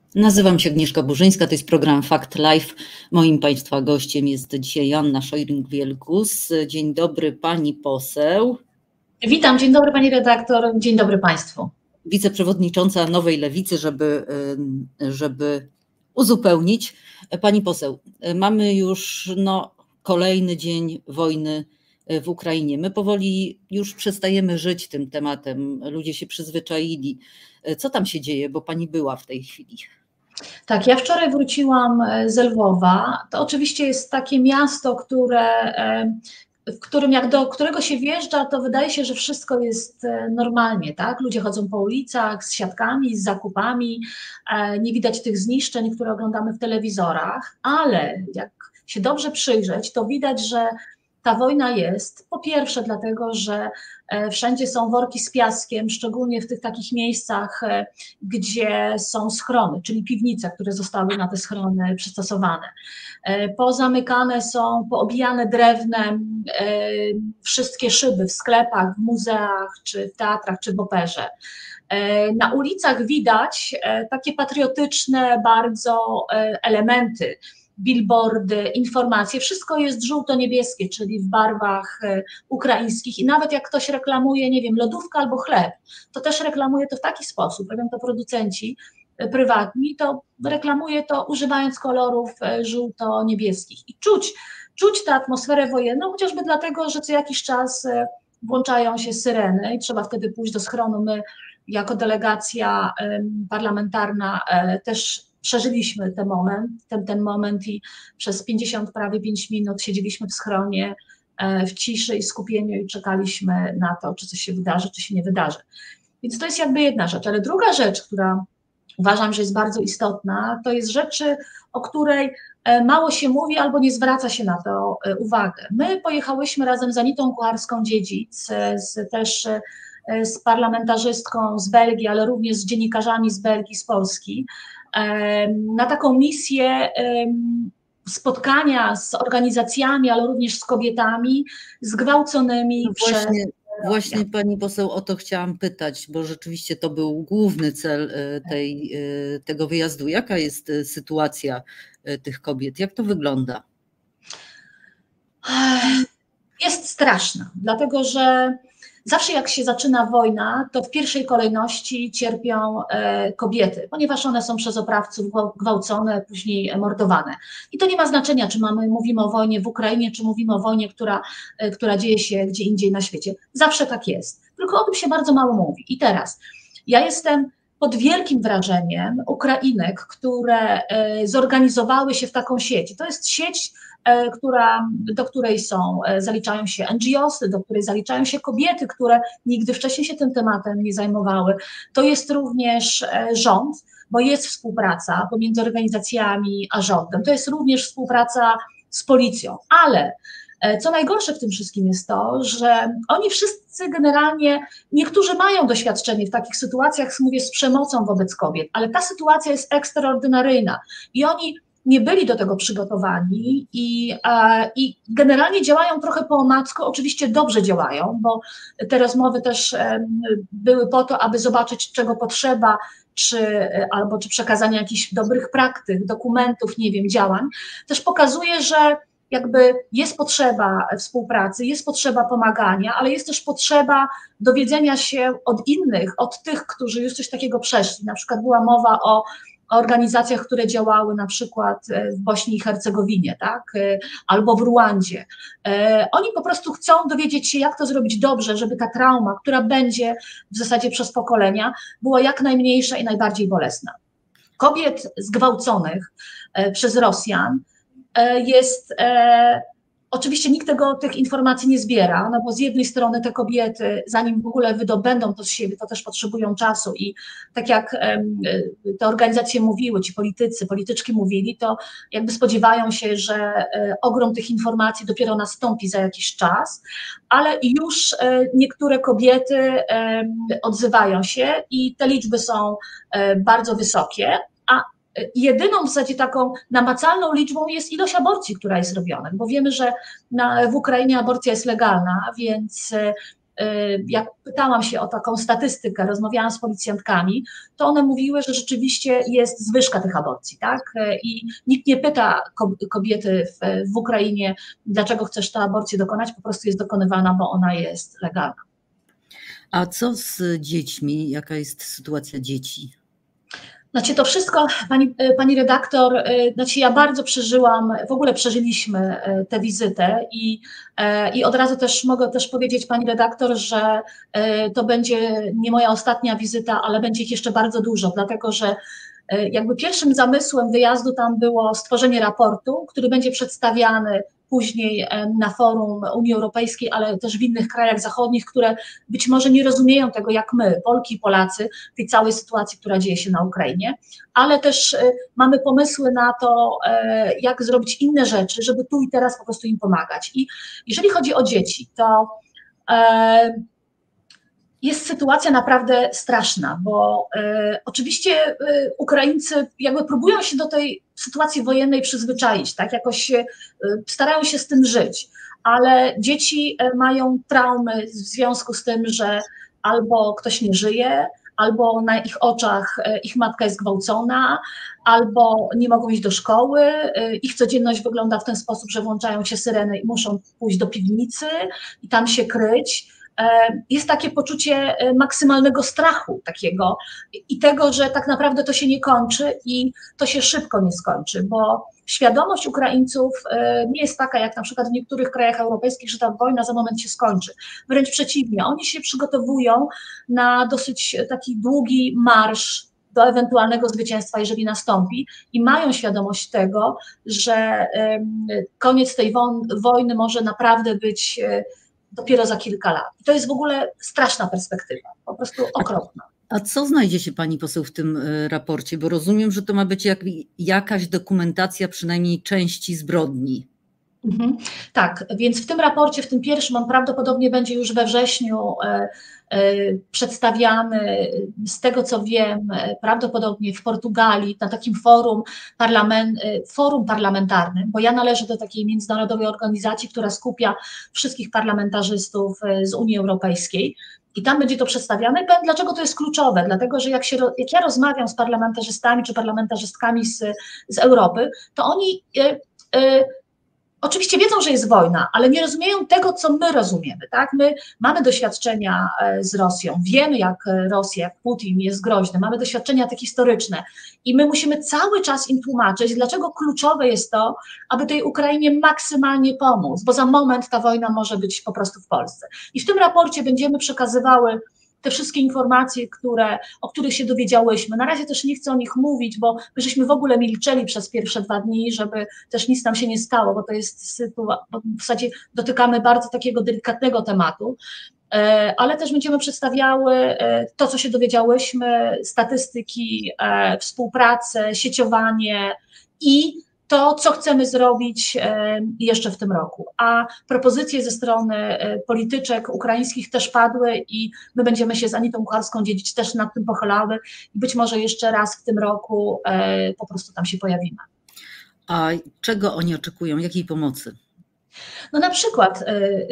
Nazywam się Agnieszka Burzyńska, to jest program Fact Life. Moim Państwa gościem jest dzisiaj Joanna Scheuring-Wielgus. Dzień dobry pani poseł. Witam, dzień dobry pani redaktor, dzień dobry Państwu. Wiceprzewodnicząca Nowej Lewicy, żeby uzupełnić. Pani poseł, mamy już kolejny dzień wojny w Ukrainie. My powoli już przestajemy żyć tym tematem, ludzie się przyzwyczaili. Co tam się dzieje, bo pani była w tej chwili? Tak, ja wczoraj wróciłam z Lwowa. To oczywiście jest takie miasto, w którym do którego się wjeżdża, to wydaje się, że wszystko jest normalnie, tak? Ludzie chodzą po ulicach z siatkami, z zakupami, nie widać tych zniszczeń, które oglądamy w telewizorach, ale jak się dobrze przyjrzeć, to widać, że ta wojna jest po pierwsze dlatego, że wszędzie są worki z piaskiem, szczególnie w tych takich miejscach, gdzie są schrony, czyli piwnice, które zostały na te schrony przystosowane. Pozamykane są, poobijane drewnem wszystkie szyby w sklepach, w muzeach, czy w teatrach, czy w operze. Na ulicach widać takie patriotyczne bardzo elementy, billboardy, informacje, wszystko jest żółto-niebieskie, czyli w barwach ukraińskich i nawet jak ktoś reklamuje, nie wiem, lodówkę albo chleb, to też reklamuje to w taki sposób, robią to producenci prywatni, to reklamuje to używając kolorów żółto-niebieskich i czuć tę atmosferę wojenną, chociażby dlatego, że co jakiś czas włączają się syreny i trzeba wtedy pójść do schronu. My jako delegacja parlamentarna też przeżyliśmy ten moment i przez 50 prawie 5 minut siedzieliśmy w schronie w ciszy i skupieniu i czekaliśmy na to, czy coś się wydarzy, czy się nie wydarzy. Więc to jest jakby jedna rzecz, ale druga rzecz, która uważam, że jest bardzo istotna, to jest rzeczy, o której mało się mówi albo nie zwraca się na to uwagę. My pojechałyśmy razem z Anitą Kucharską-Dziedzic, też z parlamentarzystką z Belgii, ale również z dziennikarzami z Belgii, z Polski, na taką misję spotkania z organizacjami, ale również z kobietami zgwałconymi Właśnie pani poseł, o to chciałam pytać, bo rzeczywiście to był główny cel tego wyjazdu. Jaka jest sytuacja tych kobiet? Jak to wygląda? Jest straszna, dlatego że zawsze jak się zaczyna wojna, to w pierwszej kolejności cierpią kobiety, ponieważ one są przez oprawców gwałcone, później mordowane. I to nie ma znaczenia, czy mówimy o wojnie w Ukrainie, czy mówimy o wojnie, która dzieje się gdzie indziej na świecie. Zawsze tak jest, tylko o tym się bardzo mało mówi. I teraz, ja jestem pod wielkim wrażeniem Ukrainek, które zorganizowały się w taką sieć. To jest sieć, do której zaliczają się NGOs-y, do której zaliczają się kobiety, które nigdy wcześniej się tym tematem nie zajmowały. To jest również rząd, bo jest współpraca pomiędzy organizacjami a rządem. To jest również współpraca z policją, ale co najgorsze w tym wszystkim jest to, że oni wszyscy generalnie, niektórzy mają doświadczenie w takich sytuacjach, mówię, z przemocą wobec kobiet, ale ta sytuacja jest ekstraordynaryjna i oni nie byli do tego przygotowani i generalnie działają trochę po omacku, oczywiście dobrze działają, bo te rozmowy też były po to, aby zobaczyć, czego potrzeba, czy przekazania jakichś dobrych praktyk, dokumentów, nie wiem, działań. Też pokazuje, że jakby jest potrzeba współpracy, jest potrzeba pomagania, ale jest też potrzeba dowiedzenia się od innych, od tych, którzy już coś takiego przeszli. Na przykład była mowa o organizacjach, które działały na przykład w Bośni i Hercegowinie, tak? Albo w Ruandzie. Oni po prostu chcą dowiedzieć się, jak to zrobić dobrze, żeby ta trauma, która będzie w zasadzie przez pokolenia, była jak najmniejsza i najbardziej bolesna. Kobiet zgwałconych przez Rosjan jest, oczywiście nikt tych informacji nie zbiera, no bo z jednej strony te kobiety, zanim w ogóle wydobędą to z siebie, to też potrzebują czasu i tak jak te organizacje mówiły, ci polityczki mówili, to jakby spodziewają się, że ogrom tych informacji dopiero nastąpi za jakiś czas, ale już niektóre kobiety odzywają się i te liczby są bardzo wysokie, a jedyną w zasadzie taką namacalną liczbą jest ilość aborcji, która jest robiona, bo wiemy, że w Ukrainie aborcja jest legalna, więc jak pytałam się o taką statystykę, rozmawiałam z policjantkami, to one mówiły, że rzeczywiście jest zwyżka tych aborcji, tak? I nikt nie pyta kobiety w Ukrainie, dlaczego chcesz tę aborcję dokonać, po prostu jest dokonywana, bo ona jest legalna. A co z dziećmi? Jaka jest sytuacja dzieci? Znaczy to wszystko, pani redaktor, znaczy ja bardzo przeżyłam, w ogóle przeżyliśmy tę wizytę i od razu też mogę też powiedzieć pani redaktor, że to będzie nie moja ostatnia wizyta, ale będzie ich jeszcze bardzo dużo, dlatego że jakby pierwszym zamysłem wyjazdu tam było stworzenie raportu, który będzie przedstawiany później na forum Unii Europejskiej, ale też w innych krajach zachodnich, które być może nie rozumieją tego jak my, Polki i Polacy, tej całej sytuacji, która dzieje się na Ukrainie, ale też mamy pomysły na to, jak zrobić inne rzeczy, żeby tu i teraz po prostu im pomagać. I jeżeli chodzi o dzieci, to jest sytuacja naprawdę straszna, bo oczywiście Ukraińcy jakby próbują się do tej sytuacji wojennej przyzwyczaić, tak, jakoś starają się z tym żyć, ale dzieci mają traumy w związku z tym, że albo ktoś nie żyje, albo na ich oczach ich matka jest gwałcona, albo nie mogą iść do szkoły, ich codzienność wygląda w ten sposób, że włączają się syreny i muszą pójść do piwnicy i tam się kryć. Jest takie poczucie maksymalnego strachu takiego i tego, że tak naprawdę to się nie kończy i to się szybko nie skończy, bo świadomość Ukraińców nie jest taka jak na przykład w niektórych krajach europejskich, że ta wojna za moment się skończy. Wręcz przeciwnie, oni się przygotowują na dosyć taki długi marsz do ewentualnego zwycięstwa, jeżeli nastąpi i mają świadomość tego, że koniec tej wojny może naprawdę być dopiero za kilka lat. I to jest w ogóle straszna perspektywa, po prostu okropna. A co znajdzie się pani poseł w tym raporcie? Bo rozumiem, że to ma być jakaś dokumentacja przynajmniej części zbrodni. Tak, więc w tym raporcie, w tym pierwszym, on prawdopodobnie będzie już we wrześniu przedstawiany, z tego co wiem, prawdopodobnie w Portugalii, na takim forum parlamentarnym, bo ja należę do takiej międzynarodowej organizacji, która skupia wszystkich parlamentarzystów z Unii Europejskiej. I tam będzie to przedstawiane. Dlaczego to jest kluczowe? Dlatego, że jak ja rozmawiam z parlamentarzystami czy parlamentarzystkami z Europy, to oni oczywiście wiedzą, że jest wojna, ale nie rozumieją tego, co my rozumiemy. Tak? My mamy doświadczenia z Rosją, wiemy jak Rosja, jak Putin jest groźny, mamy doświadczenia te historyczne i my musimy cały czas im tłumaczyć, dlaczego kluczowe jest to, aby tej Ukrainie maksymalnie pomóc, bo za moment ta wojna może być po prostu w Polsce. I w tym raporcie będziemy przekazywały te wszystkie informacje, o których się dowiedziałyśmy. Na razie też nie chcę o nich mówić, bo my żeśmy w ogóle milczeli przez pierwsze 2 dni, żeby też nic nam się nie stało, bo to jest bo w zasadzie dotykamy bardzo takiego delikatnego tematu, ale też będziemy przedstawiały to, co się dowiedziałyśmy, statystyki, współpracę, sieciowanie i to, co chcemy zrobić jeszcze w tym roku. A propozycje ze strony polityczek ukraińskich też padły i my będziemy się z Anitą Kucharską-Dziedzic też nad tym pochylały i być może jeszcze raz w tym roku po prostu tam się pojawimy. A czego oni oczekują? Jakiej pomocy? No na przykład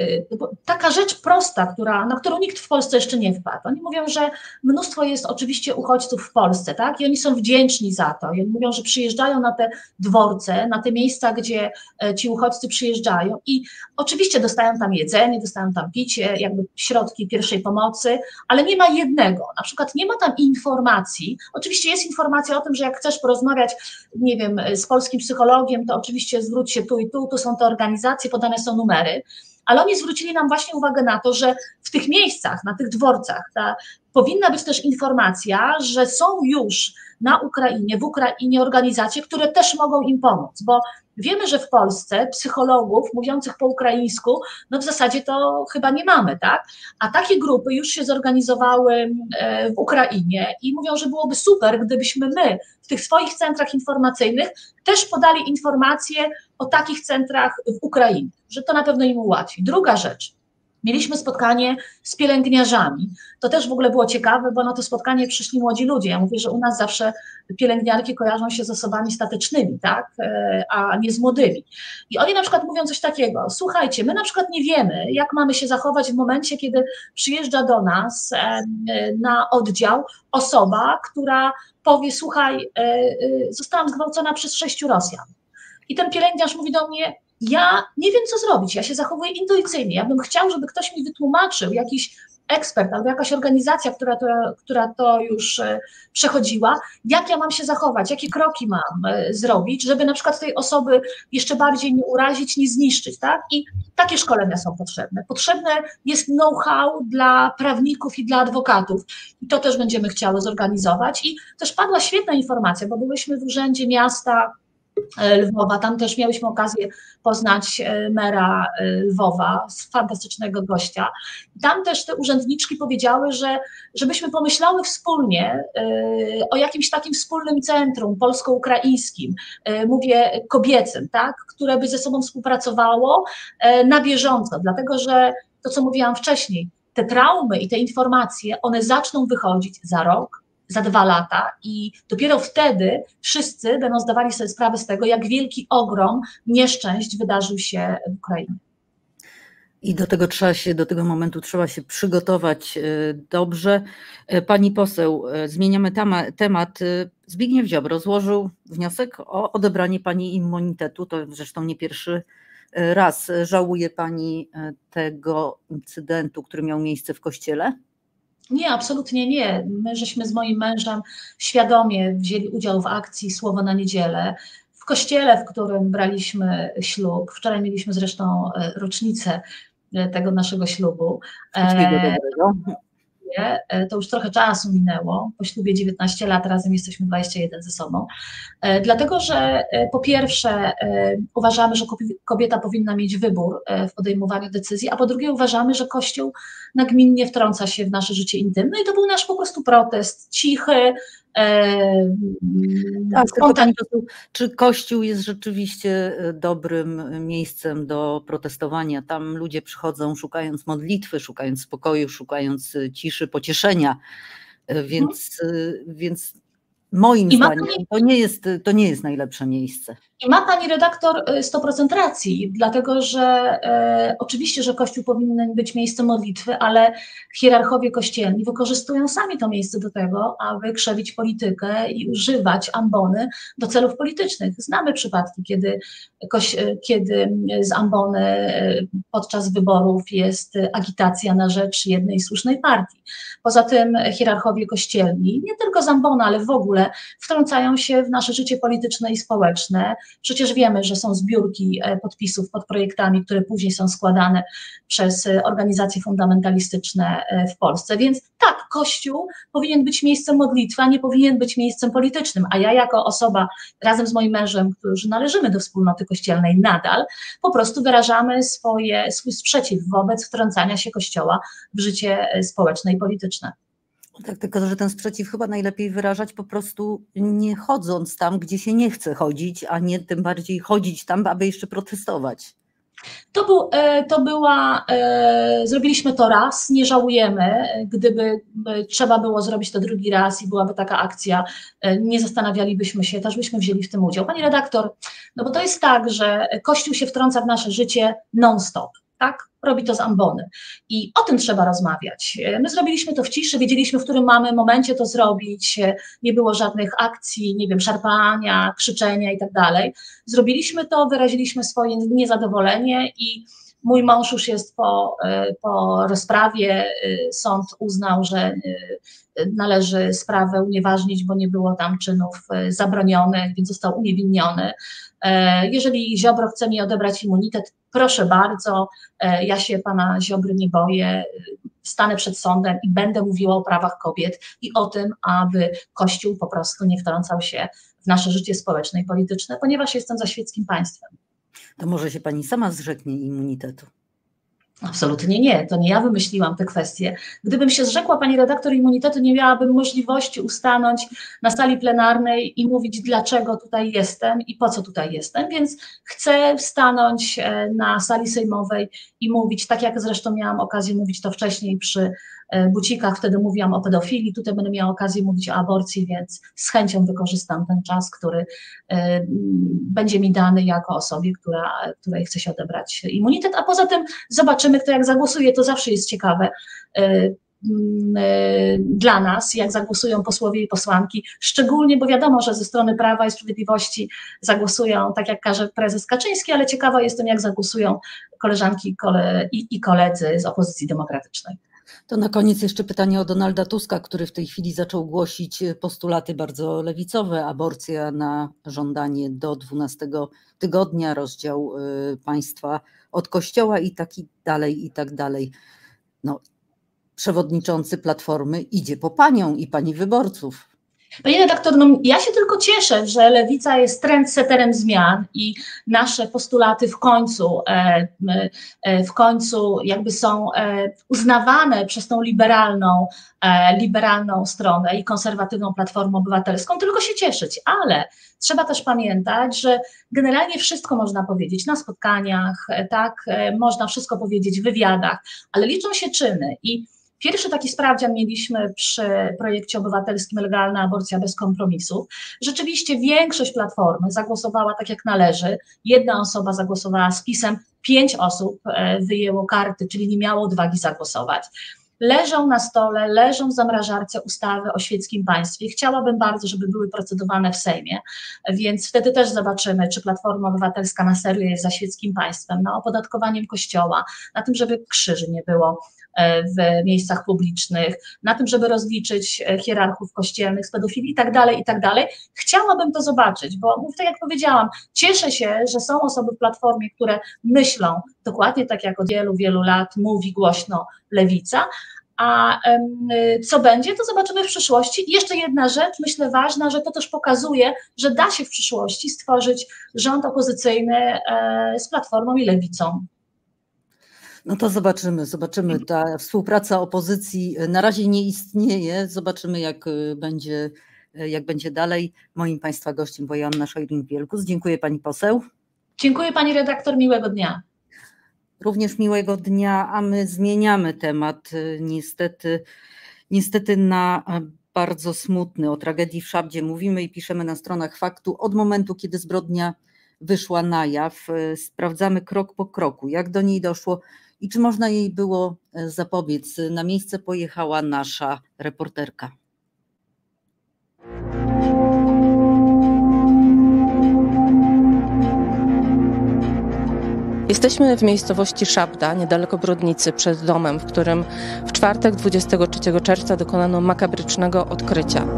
taka rzecz prosta, na którą nikt w Polsce jeszcze nie wpadł. Oni mówią, że mnóstwo jest oczywiście uchodźców w Polsce, tak? I oni są wdzięczni za to. I oni mówią, że przyjeżdżają na te dworce, na te miejsca, gdzie ci uchodźcy przyjeżdżają i oczywiście dostają tam jedzenie, dostają tam picie, jakby środki pierwszej pomocy, ale nie ma jednego. Na przykład nie ma tam informacji. Oczywiście jest informacja o tym, że jak chcesz porozmawiać, nie wiem, z polskim psychologiem, to oczywiście zwróć się tu i tu są te organizacje, podane są numery, ale oni zwrócili nam właśnie uwagę na to, że w tych miejscach, na tych dworcach powinna być też informacja, że są już w Ukrainie organizacje, które też mogą im pomóc, bo wiemy, że w Polsce psychologów mówiących po ukraińsku, no w zasadzie to chyba nie mamy, tak? A takie grupy już się zorganizowały w Ukrainie i mówią, że byłoby super, gdybyśmy my w tych swoich centrach informacyjnych też podali informacje o takich centrach w Ukrainie, że to na pewno im ułatwi. Druga rzecz, Mieliśmy spotkanie z pielęgniarzami. To też w ogóle było ciekawe, bo na to spotkanie przyszli młodzi ludzie. Ja mówię, że u nas zawsze pielęgniarki kojarzą się z osobami statecznymi, tak? A nie z młodymi. I oni na przykład mówią coś takiego: słuchajcie, my na przykład nie wiemy, jak mamy się zachować w momencie, kiedy przyjeżdża do nas na oddział osoba, która powie: słuchaj, zostałam zgwałcona przez 6 Rosjan. I ten pielęgniarz mówi do mnie: ja nie wiem, co zrobić, ja się zachowuję intuicyjnie, ja bym chciał, żeby ktoś mi wytłumaczył, jakiś ekspert albo jakaś organizacja, która to już przechodziła, jak ja mam się zachować, jakie kroki mam zrobić, żeby na przykład tej osoby jeszcze bardziej nie urazić, nie zniszczyć, tak? I takie szkolenia są potrzebne. Potrzebne jest know-how dla prawników i dla adwokatów. I to też będziemy chciały zorganizować. I też padła świetna informacja, bo byłyśmy w Urzędzie Miasta Lwowa, tam też miałyśmy okazję poznać mera Lwowa, fantastycznego gościa. Tam też te urzędniczki powiedziały, że żebyśmy pomyślały wspólnie o jakimś takim wspólnym centrum polsko-ukraińskim, mówię kobiecym, tak, które by ze sobą współpracowało na bieżąco, dlatego że to, co mówiłam wcześniej, te traumy i te informacje, one zaczną wychodzić za rok, za 2 lata i dopiero wtedy wszyscy będą zdawali sobie sprawę z tego, jak wielki ogrom nieszczęść wydarzył się w Ukrainie. I do tego momentu trzeba się przygotować dobrze. Pani poseł, zmieniamy temat. Zbigniew Ziobro złożył wniosek o odebranie pani immunitetu. To zresztą nie pierwszy raz. Żałuje pani tego incydentu, który miał miejsce w kościele? Nie, absolutnie nie. My żeśmy z moim mężem świadomie wzięli udział w akcji Słowo na niedzielę w kościele, w którym braliśmy ślub. Wczoraj mieliśmy zresztą rocznicę tego naszego ślubu. Wszystkiego dobrego. To już trochę czasu minęło, po ślubie 19 lat, razem jesteśmy 21 ze sobą, dlatego że po pierwsze uważamy, że kobieta powinna mieć wybór w podejmowaniu decyzji, a po drugie uważamy, że Kościół nagminnie wtrąca się w nasze życie intymne i to był nasz po prostu protest, cichy. Tak, tylko pani poseł, czy Kościół jest rzeczywiście dobrym miejscem do protestowania? Tam ludzie przychodzą szukając modlitwy, szukając spokoju, szukając ciszy, pocieszenia, więc moim zdaniem to nie jest najlepsze miejsce. I ma pani redaktor 100% racji, dlatego że oczywiście, że Kościół powinien być miejscem modlitwy, ale hierarchowie kościelni wykorzystują sami to miejsce do tego, aby krzewić politykę i używać ambony do celów politycznych. Znamy przypadki, kiedy z ambony podczas wyborów jest agitacja na rzecz jednej słusznej partii. Poza tym hierarchowie kościelni, nie tylko z ambony, ale w ogóle wtrącają się w nasze życie polityczne i społeczne. Przecież wiemy, że są zbiórki podpisów pod projektami, które później są składane przez organizacje fundamentalistyczne w Polsce. Więc tak, Kościół powinien być miejscem modlitwy, a nie powinien być miejscem politycznym. A ja jako osoba razem z moim mężem, którzy należymy do wspólnoty kościelnej nadal, po prostu wyrażamy swój sprzeciw wobec wtrącania się Kościoła w życie społeczne i polityczne. Tak, tylko że ten sprzeciw chyba najlepiej wyrażać po prostu nie chodząc tam, gdzie się nie chce chodzić, a nie tym bardziej chodzić tam, aby jeszcze protestować. Zrobiliśmy to raz, nie żałujemy. Gdyby trzeba było zrobić to drugi raz i byłaby taka akcja, nie zastanawialibyśmy się, też byśmy wzięli w tym udział. Pani redaktor, no bo to jest tak, że Kościół się wtrąca w nasze życie non-stop. Tak? Robi to z ambony. I o tym trzeba rozmawiać. My zrobiliśmy to w ciszy, wiedzieliśmy, w którym mamy momencie to zrobić, nie było żadnych akcji, nie wiem, szarpania, krzyczenia i tak dalej. Zrobiliśmy to, wyraziliśmy swoje niezadowolenie i mój mąż już jest po rozprawie, sąd uznał, że należy sprawę unieważnić, bo nie było tam czynów zabronionych, więc został uniewinniony. Jeżeli Ziobro chce mi odebrać immunitet, proszę bardzo, ja się pana Ziobry nie boję, stanę przed sądem i będę mówiła o prawach kobiet i o tym, aby Kościół po prostu nie wtrącał się w nasze życie społeczne i polityczne, ponieważ jestem za świeckim państwem. To może się pani sama zrzeknie immunitetu? Absolutnie nie, to nie ja wymyśliłam te kwestie. Gdybym się zrzekła, pani redaktor, immunitetu, nie miałabym możliwości ustanąć na sali plenarnej i mówić, dlaczego tutaj jestem i po co tutaj jestem, więc chcę stanąć na sali sejmowej i mówić, tak jak zresztą miałam okazję mówić to wcześniej przy bucikach, wtedy mówiłam o pedofilii, tutaj będę miała okazję mówić o aborcji, więc z chęcią wykorzystam ten czas, który będzie mi dany jako osobie, której chce się odebrać immunitet, a poza tym zobaczymy, kto jak zagłosuje, to zawsze jest ciekawe dla nas, jak zagłosują posłowie i posłanki, szczególnie, bo wiadomo, że ze strony Prawa i Sprawiedliwości zagłosują tak, jak każe prezes Kaczyński, ale ciekawa jestem, jak zagłosują koleżanki i koledzy z opozycji demokratycznej. To na koniec jeszcze pytanie o Donalda Tuska, który w tej chwili zaczął głosić postulaty bardzo lewicowe, aborcja na żądanie do 12 tygodnia, rozdział państwa od kościoła i tak dalej. No, przewodniczący Platformy idzie po panią i pani wyborców. Pani redaktor, no ja się tylko cieszę, że Lewica jest trendsetterem zmian i nasze postulaty w końcu jakby są uznawane przez tą liberalną stronę i konserwatywną Platformę Obywatelską, tylko się cieszyć, ale trzeba też pamiętać, że generalnie wszystko można powiedzieć na spotkaniach, tak, można wszystko powiedzieć w wywiadach, ale liczą się czyny i pierwszy taki sprawdzian mieliśmy przy projekcie obywatelskim Legalna aborcja bez kompromisów. Rzeczywiście większość Platformy zagłosowała tak jak należy. Jedna osoba zagłosowała z PiS-em, 5 osób wyjęło karty, czyli nie miało odwagi zagłosować. Leżą na stole, leżą w zamrażarce ustawy o świeckim państwie. Chciałabym bardzo, żeby były procedowane w Sejmie, więc wtedy też zobaczymy, czy Platforma Obywatelska na serio jest za świeckim państwem, na opodatkowaniem Kościoła, na tym, żeby krzyży nie było w miejscach publicznych, na tym, żeby rozliczyć hierarchów kościelnych z pedofilii i tak dalej. Chciałabym to zobaczyć, bo tak jak powiedziałam, cieszę się, że są osoby w Platformie, które myślą dokładnie tak, jak od wielu, wielu lat mówi głośno Lewica, a co będzie, to zobaczymy w przyszłości. I jeszcze jedna rzecz, myślę ważna, że to też pokazuje, że da się w przyszłości stworzyć rząd opozycyjny z Platformą i Lewicą. No to zobaczymy. Ta współpraca opozycji na razie nie istnieje. Zobaczymy, jak będzie dalej. Moim państwa gościem była Joanna Scheuring-Wielgus. Dziękuję pani poseł. Dziękuję pani redaktor, miłego dnia. Również miłego dnia, a my zmieniamy temat niestety na bardzo smutny. O tragedii w Szabdzie mówimy i piszemy na stronach Faktu od momentu, kiedy zbrodnia wyszła na jaw. Sprawdzamy krok po kroku, jak do niej doszło i czy można jej było zapobiec. Na miejsce pojechała nasza reporterka. Jesteśmy w miejscowości Szabda, niedaleko Brodnicy, przed domem, w którym w czwartek 23 czerwca dokonano makabrycznego odkrycia.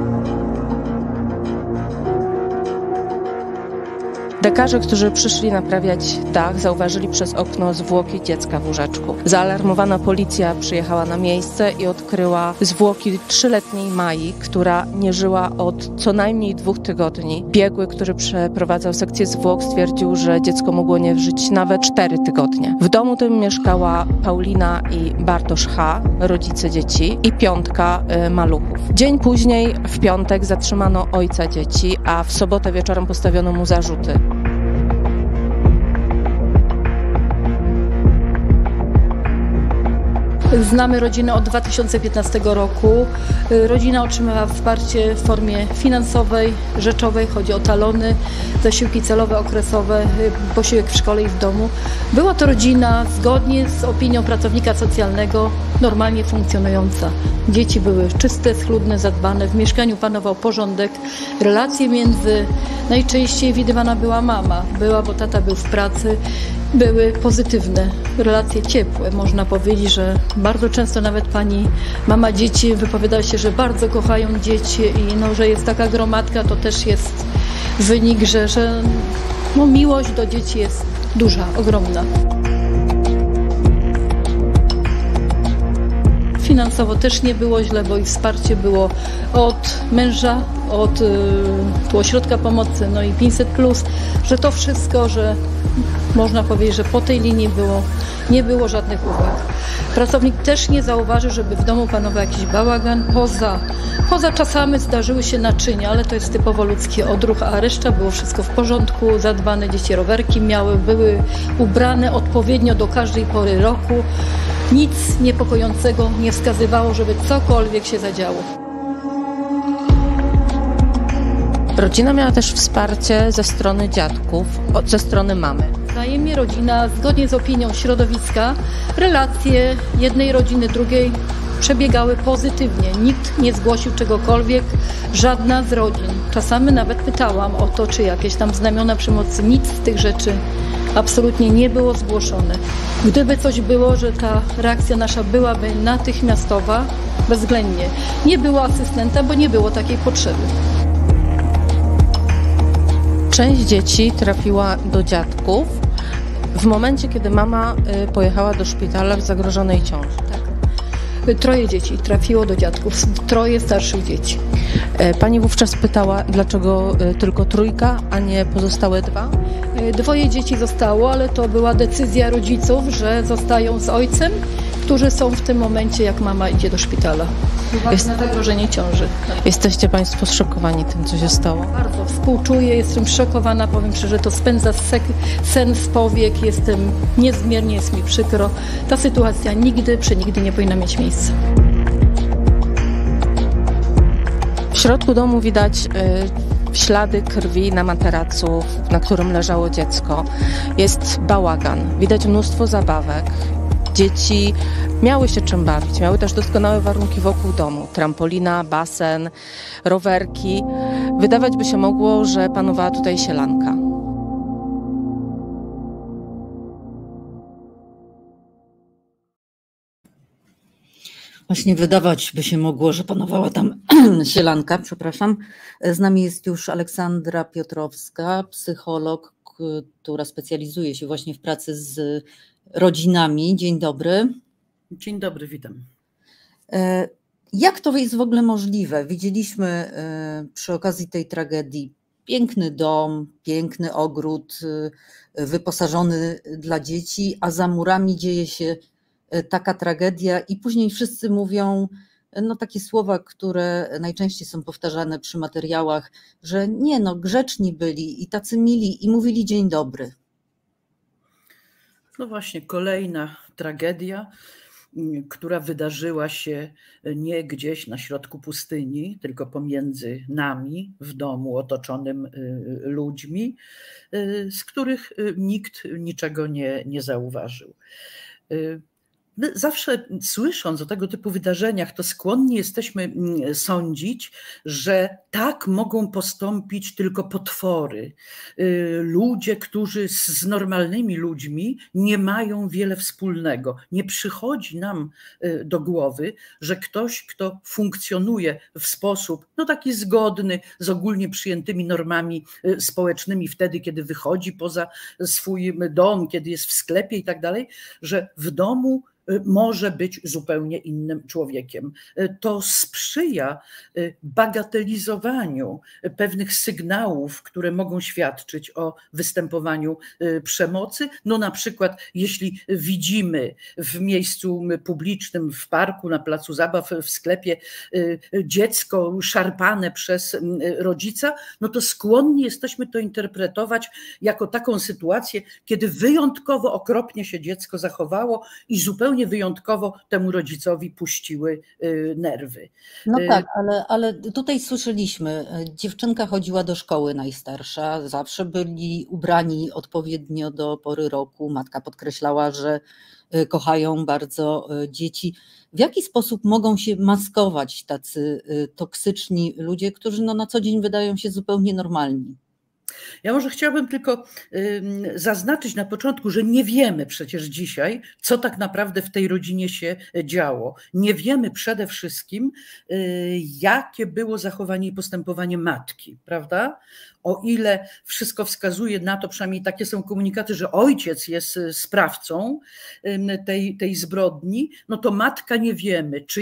Lekarze, którzy przyszli naprawiać dach, zauważyli przez okno zwłoki dziecka w łóżeczku. Zaalarmowana policja przyjechała na miejsce i odkryła zwłoki 3-letniej Mai, która nie żyła od co najmniej 2 tygodni. Biegły, który przeprowadzał sekcję zwłok, stwierdził, że dziecko mogło nie żyć nawet 4 tygodnie. W domu tym mieszkała Paulina i Bartosz H., rodzice dzieci, i 5 maluchów. Dzień później, w piątek, zatrzymano ojca dzieci, a w sobotę wieczorem postawiono mu zarzuty. Znamy rodzinę od 2015 roku. Rodzina otrzymała wsparcie w formie finansowej, rzeczowej, chodzi o talony, zasiłki celowe, okresowe, posiłek w szkole i w domu. Była to rodzina, zgodnie z opinią pracownika socjalnego, normalnie funkcjonująca. Dzieci były czyste, schludne, zadbane, w mieszkaniu panował porządek. Relacje najczęściej widywana była mama. Bo tata był w pracy. Były pozytywne, relacje ciepłe. Można powiedzieć, że bardzo często nawet mama dzieci wypowiada się, że bardzo kochają dzieci i że jest taka gromadka, to też jest wynik, że miłość do dzieci jest duża, ogromna. Finansowo też nie było źle, bo i wsparcie było od męża, od tu ośrodka pomocy, no i 500+, że to wszystko, że można powiedzieć, że po tej linii nie było żadnych uwag. Pracownik też nie zauważył, żeby w domu panował jakiś bałagan. Poza czasami zdarzyły się naczynia, ale to jest typowo ludzki odruch, a reszta było wszystko w porządku, zadbane, dzieci rowerki miały, były ubrane odpowiednio do każdej pory roku. Nic niepokojącego nie wskazywało, żeby cokolwiek się zadziało. Rodzina miała też wsparcie ze strony dziadków, ze strony mamy. Wzajemnie rodzina, zgodnie z opinią środowiska, relacje jednej rodziny, drugiej przebiegały pozytywnie. Nikt nie zgłosił czegokolwiek, żadna z rodzin. Czasami nawet pytałam o to, czy jakieś tam znamiona przemocy. Nic z tych rzeczy absolutnie nie było zgłoszone. Gdyby coś było, że ta reakcja nasza byłaby natychmiastowa, bezwzględnie. Nie było asystenta, bo nie było takiej potrzeby. Część dzieci trafiła do dziadków w momencie, kiedy mama pojechała do szpitala w zagrożonej ciąży. Tak. 3 dzieci trafiło do dziadków, 3 starszych dzieci. Pani wówczas pytała, dlaczego tylko 3, a nie pozostałe 2? 2 dzieci zostało, ale to była decyzja rodziców, że zostają z ojcem, którzy są w tym momencie, jak mama idzie do szpitala. Jest na zagrożenie ciąży. Jesteście Państwo zszokowani tym, co się stało? Bardzo współczuję, jestem szokowana, powiem szczerze, to spędza sen z powiek, niezmiernie jest mi przykro. Ta sytuacja przenigdy nie powinna mieć miejsca. W środku domu widać ślady krwi na materacu, na którym leżało dziecko. Jest bałagan, widać mnóstwo zabawek. Dzieci miały się czym bawić, miały też doskonałe warunki wokół domu. Trampolina, basen, rowerki. Wydawać by się mogło, że panowała tutaj sielanka. Właśnie wydawać by się mogło, że panowała tam sielanka, przepraszam. Z nami jest już Aleksandra Piotrowska, psycholog, która specjalizuje się właśnie w pracy z rodzinami. Dzień dobry. Dzień dobry, witam. Jak to jest w ogóle możliwe? Widzieliśmy przy okazji tej tragedii piękny dom, piękny ogród wyposażony dla dzieci, a za murami dzieje się taka tragedia i później wszyscy mówią takie słowa, które najczęściej są powtarzane przy materiałach, że nie, grzeczni byli i tacy mili i mówili dzień dobry. No właśnie, kolejna tragedia, która wydarzyła się nie gdzieś na środku pustyni, tylko pomiędzy nami, w domu otoczonym ludźmi, z których nikt niczego nie zauważył. My zawsze słysząc o tego typu wydarzeniach, to skłonni jesteśmy sądzić, że tak mogą postąpić tylko potwory. Ludzie, którzy z normalnymi ludźmi nie mają wiele wspólnego. Nie przychodzi nam do głowy, że ktoś, kto funkcjonuje w sposób taki zgodny z ogólnie przyjętymi normami społecznymi wtedy, kiedy wychodzi poza swój dom, kiedy jest w sklepie i tak dalej, że w domu może być zupełnie innym człowiekiem. To sprzyja bagatelizowaniu pewnych sygnałów, które mogą świadczyć o występowaniu przemocy. Na przykład jeśli widzimy w miejscu publicznym, w parku, na placu zabaw, w sklepie dziecko szarpane przez rodzica, to skłonni jesteśmy to interpretować jako taką sytuację, kiedy wyjątkowo okropnie się dziecko zachowało i zupełnie wyjątkowo temu rodzicowi puściły nerwy. Tak, ale tutaj słyszeliśmy, dziewczynka chodziła do szkoły najstarsza, zawsze byli ubrani odpowiednio do pory roku. Matka podkreślała, że kochają bardzo dzieci. W jaki sposób mogą się maskować tacy toksyczni ludzie, którzy na co dzień wydają się zupełnie normalni? Ja może chciałabym tylko zaznaczyć na początku, że nie wiemy przecież dzisiaj, co tak naprawdę w tej rodzinie się działo. Nie wiemy przede wszystkim, jakie było zachowanie i postępowanie matki, prawda? O ile wszystko wskazuje na to, przynajmniej takie są komunikaty, że ojciec jest sprawcą tej zbrodni, to matka nie wiemy, czy jest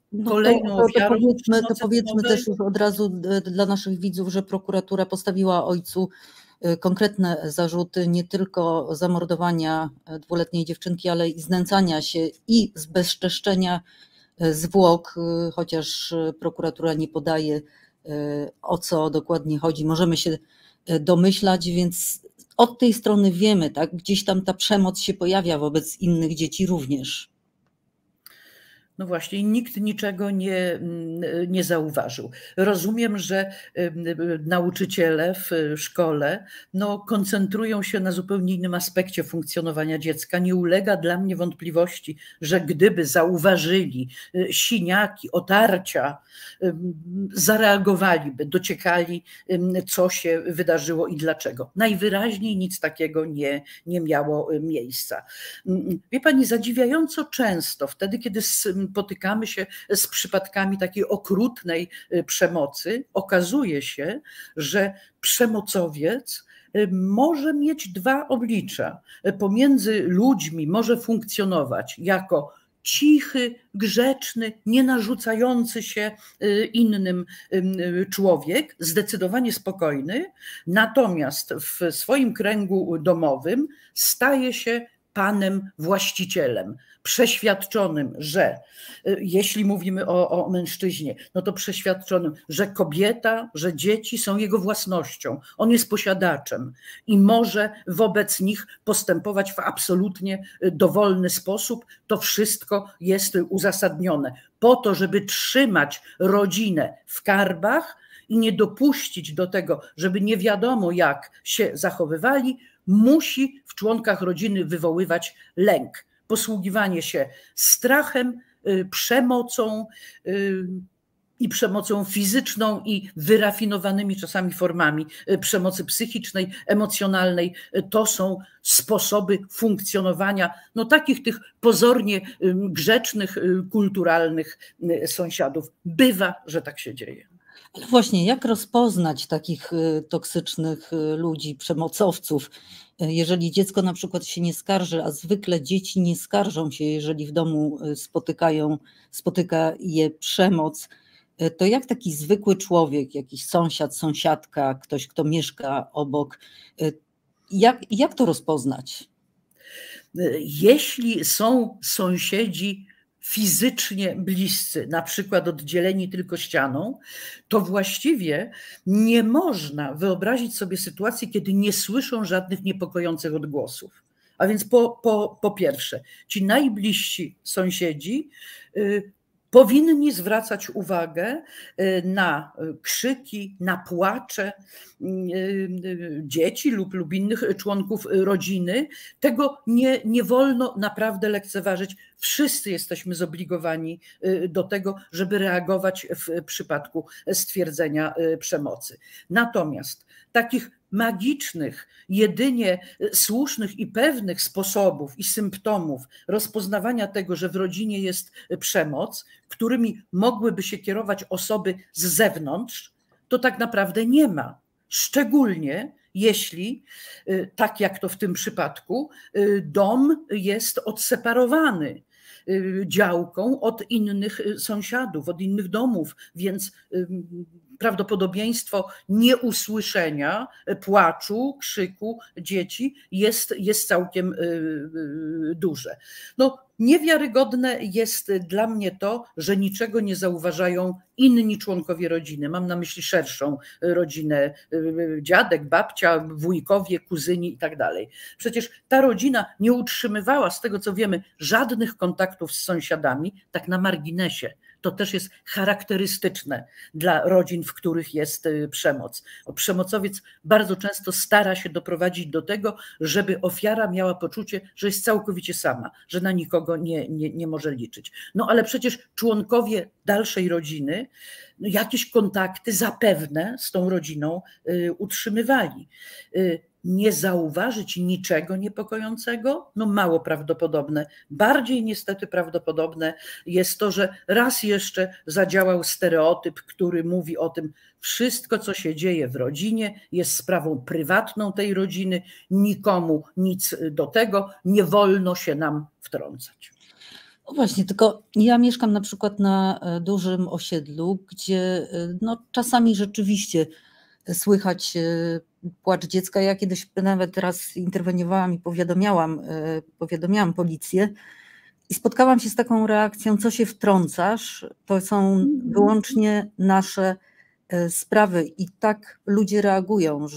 kolejną ofiarą. To powiedzmy też już od razu dla naszych widzów, że prokuratura postawiła ojcu konkretne zarzuty nie tylko zamordowania dwuletniej dziewczynki, ale i znęcania się i zbezczeszczenia zwłok, chociaż prokuratura nie podaje, o co dokładnie chodzi. Możemy się domyślać, więc od tej strony wiemy, tak? Gdzieś tam ta przemoc się pojawia wobec innych dzieci również. No właśnie, nikt niczego nie zauważył. Rozumiem, że nauczyciele w szkole koncentrują się na zupełnie innym aspekcie funkcjonowania dziecka. Nie ulega dla mnie wątpliwości, że gdyby zauważyli siniaki, otarcia, zareagowaliby, dociekali, co się wydarzyło i dlaczego. Najwyraźniej nic takiego nie miało miejsca. Wie pani, zadziwiająco często wtedy, kiedy spotykamy się z przypadkami takiej okrutnej przemocy, okazuje się, że przemocowiec może mieć dwa oblicza. Pomiędzy ludźmi może funkcjonować jako cichy, grzeczny, nie narzucający się innym człowiek, zdecydowanie spokojny, natomiast w swoim kręgu domowym staje się panem właścicielem, przeświadczonym, że jeśli mówimy o mężczyźnie, to przeświadczonym, że kobieta, że dzieci są jego własnością. On jest posiadaczem i może wobec nich postępować w absolutnie dowolny sposób. To wszystko jest uzasadnione po to, żeby trzymać rodzinę w karbach i nie dopuścić do tego, żeby nie wiadomo jak się zachowywali, musi w członkach rodziny wywoływać lęk, posługiwanie się strachem, przemocą i przemocą fizyczną i wyrafinowanymi czasami formami przemocy psychicznej, emocjonalnej. To są sposoby funkcjonowania takich tych pozornie grzecznych, kulturalnych sąsiadów. Bywa, że tak się dzieje. Ale właśnie, jak rozpoznać takich toksycznych ludzi, przemocowców, jeżeli dziecko na przykład się nie skarży, a zwykle dzieci nie skarżą się, jeżeli w domu spotyka je przemoc, to jak taki zwykły człowiek, jakiś sąsiad, sąsiadka, ktoś, kto mieszka obok, jak to rozpoznać? Jeśli są sąsiedzi fizycznie bliscy, na przykład oddzieleni tylko ścianą, to właściwie nie można wyobrazić sobie sytuacji, kiedy nie słyszą żadnych niepokojących odgłosów. A więc po pierwsze, ci najbliżsi sąsiedzi powinni zwracać uwagę na krzyki, na płacze dzieci lub innych członków rodziny. Tego nie wolno naprawdę lekceważyć. Wszyscy jesteśmy zobligowani do tego, żeby reagować w przypadku stwierdzenia przemocy. Natomiast takich magicznych, jedynie słusznych i pewnych sposobów i symptomów rozpoznawania tego, że w rodzinie jest przemoc, którymi mogłyby się kierować osoby z zewnątrz, to tak naprawdę nie ma. Szczególnie jeśli, tak jak to w tym przypadku, dom jest odseparowany działką od innych sąsiadów, od innych domów, więc prawdopodobieństwo nieusłyszenia płaczu, krzyku dzieci jest całkiem duże. Niewiarygodne jest dla mnie to, że niczego nie zauważają inni członkowie rodziny. Mam na myśli szerszą rodzinę, dziadek, babcia, wujkowie, kuzyni i tak dalej. Przecież ta rodzina nie utrzymywała, z tego co wiemy, żadnych kontaktów z sąsiadami, tak na marginesie. To też jest charakterystyczne dla rodzin, w których jest przemoc. Przemocowiec bardzo często stara się doprowadzić do tego, żeby ofiara miała poczucie, że jest całkowicie sama, że na nikogo nie może liczyć. Ale przecież członkowie dalszej rodziny jakieś kontakty zapewne z tą rodziną utrzymywali. Nie zauważyć niczego niepokojącego? Mało prawdopodobne. Bardziej niestety prawdopodobne jest to, że raz jeszcze zadziałał stereotyp, który mówi o tym, wszystko co się dzieje w rodzinie jest sprawą prywatną tej rodziny, nikomu nic do tego, nie wolno się nam wtrącać. No właśnie, tylko ja mieszkam na przykład na dużym osiedlu, gdzie no, czasami rzeczywiście słychać płacz dziecka. Ja kiedyś nawet raz interweniowałam i powiadomiałam policję i spotkałam się z taką reakcją: co się wtrącasz, to są wyłącznie nasze sprawy. I tak ludzie reagują,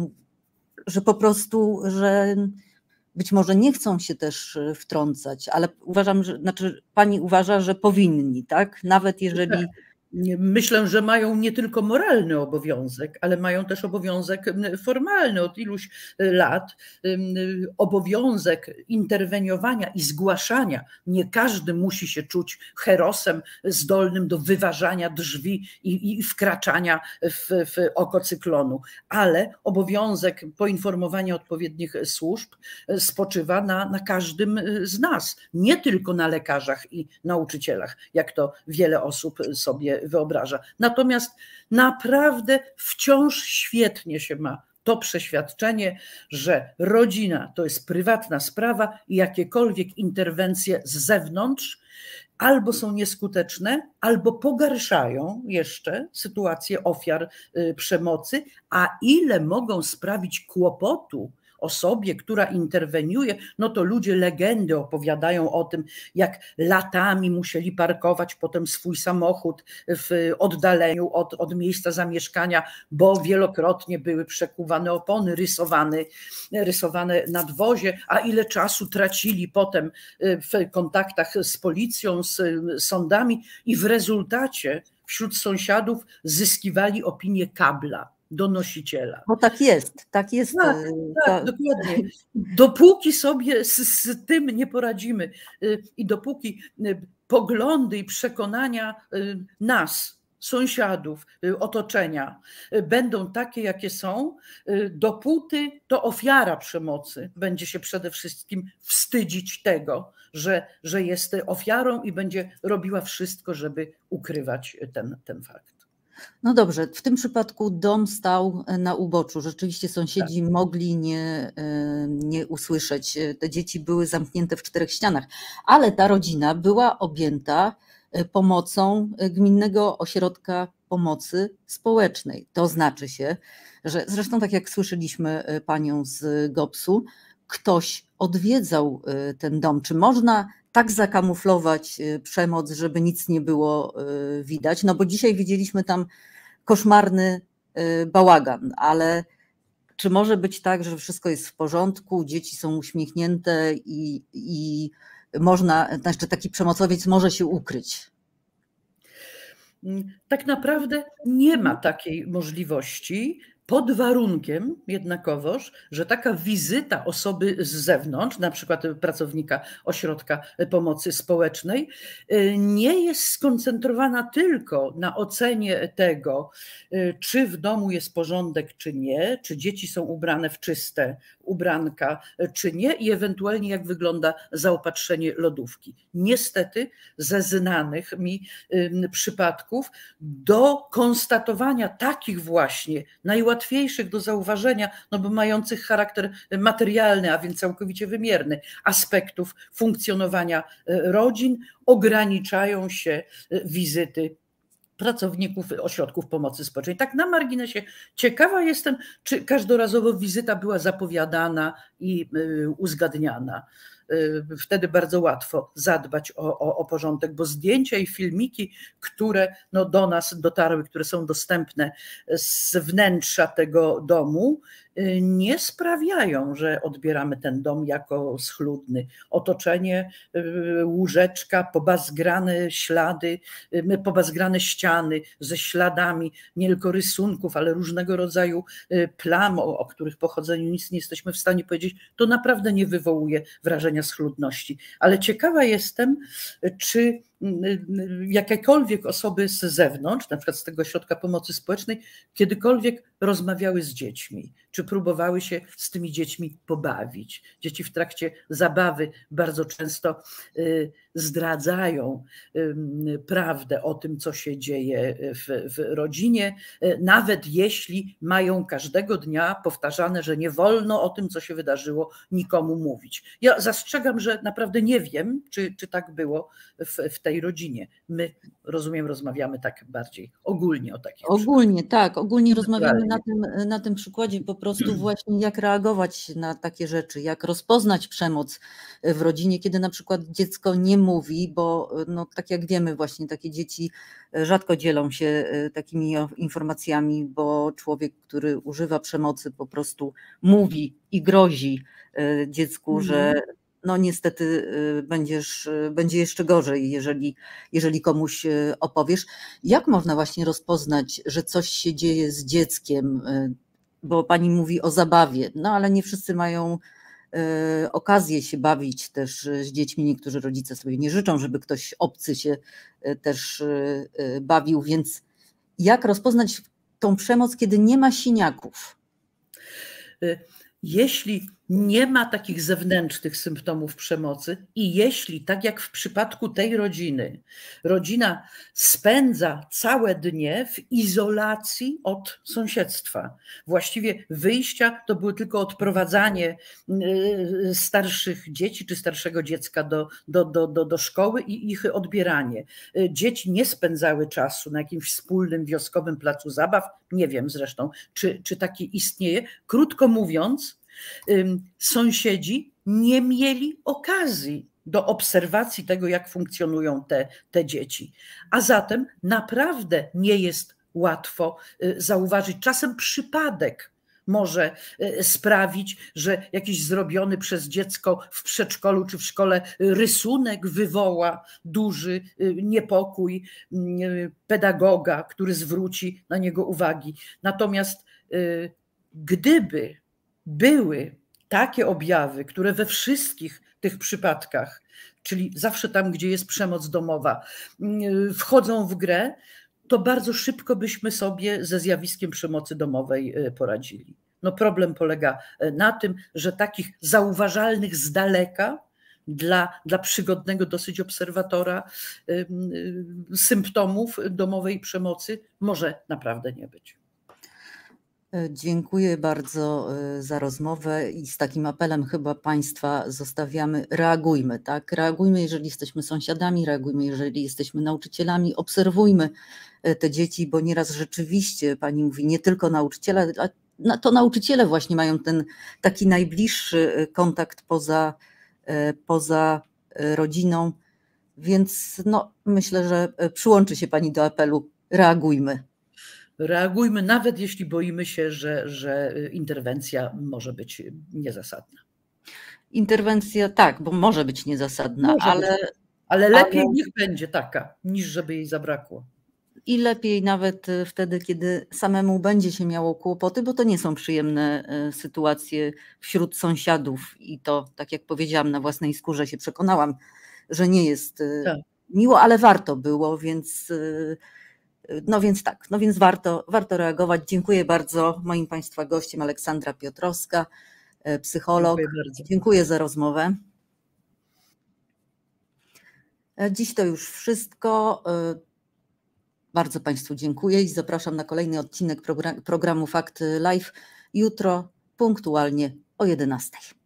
że po prostu, że być może nie chcą się też wtrącać, ale uważam, że, znaczy pani uważa, że powinni, tak? Nawet jeżeli... Myślę, że mają nie tylko moralny obowiązek, ale mają też obowiązek formalny od iluś lat. Obowiązek interweniowania i zgłaszania. Nie każdy musi się czuć herosem zdolnym do wyważania drzwi i wkraczania w oko cyklonu, ale obowiązek poinformowania odpowiednich służb spoczywa na każdym z nas, nie tylko na lekarzach i nauczycielach, jak to wiele osób sobie wyobraża. Natomiast naprawdę wciąż świetnie się ma to przeświadczenie, że rodzina to jest prywatna sprawa i jakiekolwiek interwencje z zewnątrz albo są nieskuteczne, albo pogarszają jeszcze sytuację ofiar przemocy, a ile mogą sprawić kłopotu osobie, która interweniuje, no to ludzie legendy opowiadają o tym, jak latami musieli parkować potem swój samochód w oddaleniu od miejsca zamieszkania, bo wielokrotnie były przekuwane opony, rysowane nadwozie, a ile czasu tracili potem w kontaktach z policją, z sądami i w rezultacie wśród sąsiadów zyskiwali opinię kabla, donosiciela. Bo tak jest, tak jest. Tak, dokładnie. Dopóki sobie z tym nie poradzimy i dopóki poglądy i przekonania nas, sąsiadów, otoczenia będą takie, jakie są, dopóty to ofiara przemocy będzie się przede wszystkim wstydzić tego, że jest ofiarą i będzie robiła wszystko, żeby ukrywać ten fakt. No dobrze, w tym przypadku dom stał na uboczu. Rzeczywiście sąsiedzi mogli nie usłyszeć. Te dzieci były zamknięte w 4 ścianach, ale ta rodzina była objęta pomocą Gminnego Ośrodka Pomocy Społecznej. To znaczy się, że zresztą tak jak słyszeliśmy panią z GOPS-u, ktoś odwiedzał ten dom. Czy można tak zakamuflować przemoc, żeby nic nie było widać? No bo dzisiaj widzieliśmy tam koszmarny bałagan, ale czy może być tak, że wszystko jest w porządku, dzieci są uśmiechnięte i można, znaczy taki przemocowiec może się ukryć? Tak naprawdę nie ma takiej możliwości, pod warunkiem jednakowoż, że taka wizyta osoby z zewnątrz, na przykład pracownika Ośrodka Pomocy Społecznej, nie jest skoncentrowana tylko na ocenie tego, czy w domu jest porządek, czy nie, czy dzieci są ubrane w czyste ubranka, czy nie i ewentualnie jak wygląda zaopatrzenie lodówki. Niestety ze znanych mi przypadków do konstatowania takich właśnie najłatwiejszych do zauważenia, no bo mających charakter materialny, a więc całkowicie wymierny, aspektów funkcjonowania rodzin ograniczają się wizyty pracowników ośrodków pomocy społecznej. Tak na marginesie, ciekawa jestem, czy każdorazowo wizyta była zapowiadana i uzgadniana. Wtedy bardzo łatwo zadbać o porządek, bo zdjęcia i filmiki, które no do nas dotarły, które są dostępne z wnętrza tego domu, nie sprawiają, że odbieramy ten dom jako schludny. Otoczenie, łóżeczka, pobazgrane ślady, pobazgrane ściany ze śladami nie tylko rysunków, ale różnego rodzaju plam, o których pochodzeniu nic nie jesteśmy w stanie powiedzieć, to naprawdę nie wywołuje wrażenia schludności. Ale ciekawa jestem, czy jakiekolwiek osoby z zewnątrz, na przykład z tego ośrodka pomocy społecznej, kiedykolwiek rozmawiały z dziećmi, czy próbowały się z tymi dziećmi pobawić. Dzieci w trakcie zabawy bardzo często zdradzają prawdę o tym, co się dzieje w rodzinie, nawet jeśli mają każdego dnia powtarzane, że nie wolno o tym, co się wydarzyło, nikomu mówić. Ja zastrzegam, że naprawdę nie wiem, czy tak było w tej rodzinie. My, rozumiem, rozmawiamy tak bardziej ogólnie o takich Ogólnie, tak, ogólnie rozmawiamy na tym przykładzie po prostu właśnie, jak reagować na takie rzeczy, jak rozpoznać przemoc w rodzinie, kiedy na przykład dziecko nie mówi, bo no, tak jak wiemy, właśnie takie dzieci rzadko dzielą się takimi informacjami, bo człowiek, który używa przemocy, po prostu mówi i grozi dziecku, że no niestety będzie jeszcze gorzej, jeżeli komuś opowiesz. Jak można właśnie rozpoznać, że coś się dzieje z dzieckiem, bo pani mówi o zabawie, no ale nie wszyscy mają okazję się bawić też z dziećmi, niektórzy rodzice sobie nie życzą, żeby ktoś obcy się też bawił, więc jak rozpoznać tą przemoc, kiedy nie ma siniaków? Jeśli nie ma takich zewnętrznych symptomów przemocy i jeśli, tak jak w przypadku tej rodziny, rodzina spędza całe dnie w izolacji od sąsiedztwa, właściwie wyjścia to było tylko odprowadzanie starszych dzieci czy starszego dziecka do szkoły i ich odbieranie. Dzieci nie spędzały czasu na jakimś wspólnym wioskowym placu zabaw, nie wiem zresztą, czy takie istnieje. Krótko mówiąc, sąsiedzi nie mieli okazji do obserwacji tego, jak funkcjonują te dzieci. A zatem naprawdę nie jest łatwo zauważyć. Czasem przypadek może sprawić, że jakiś zrobiony przez dziecko w przedszkolu czy w szkole rysunek wywoła duży niepokój pedagoga, który zwróci na niego uwagi. Natomiast gdyby były takie objawy, które we wszystkich tych przypadkach, czyli zawsze tam, gdzie jest przemoc domowa, wchodzą w grę, to bardzo szybko byśmy sobie ze zjawiskiem przemocy domowej poradzili. No problem polega na tym, że takich zauważalnych z daleka dla przygodnego dosyć obserwatora symptomów domowej przemocy może naprawdę nie być. Dziękuję bardzo za rozmowę i z takim apelem chyba Państwa zostawiamy. Reagujmy, tak? Reagujmy, jeżeli jesteśmy sąsiadami, reagujmy, jeżeli jesteśmy nauczycielami, obserwujmy te dzieci, bo nieraz rzeczywiście, pani mówi, nie tylko nauczyciele, a to nauczyciele właśnie mają ten taki najbliższy kontakt poza rodziną, więc no, myślę, że przyłączy się pani do apelu. Reagujmy. Reagujmy, nawet jeśli boimy się, że interwencja może być niezasadna. Interwencja tak, bo może być niezasadna, ale lepiej niech będzie taka, niż żeby jej zabrakło. I lepiej nawet wtedy, kiedy samemu będzie się miało kłopoty, bo to nie są przyjemne sytuacje wśród sąsiadów i to, tak jak powiedziałam, na własnej skórze się przekonałam, że nie jest miło, ale warto było, więc warto reagować. Dziękuję bardzo. Moim Państwa gościem Aleksandra Piotrowska, psycholog. Dziękuję za rozmowę. Dziś to już wszystko. Bardzo Państwu dziękuję i zapraszam na kolejny odcinek programu Fakt Live jutro punktualnie o 11:00.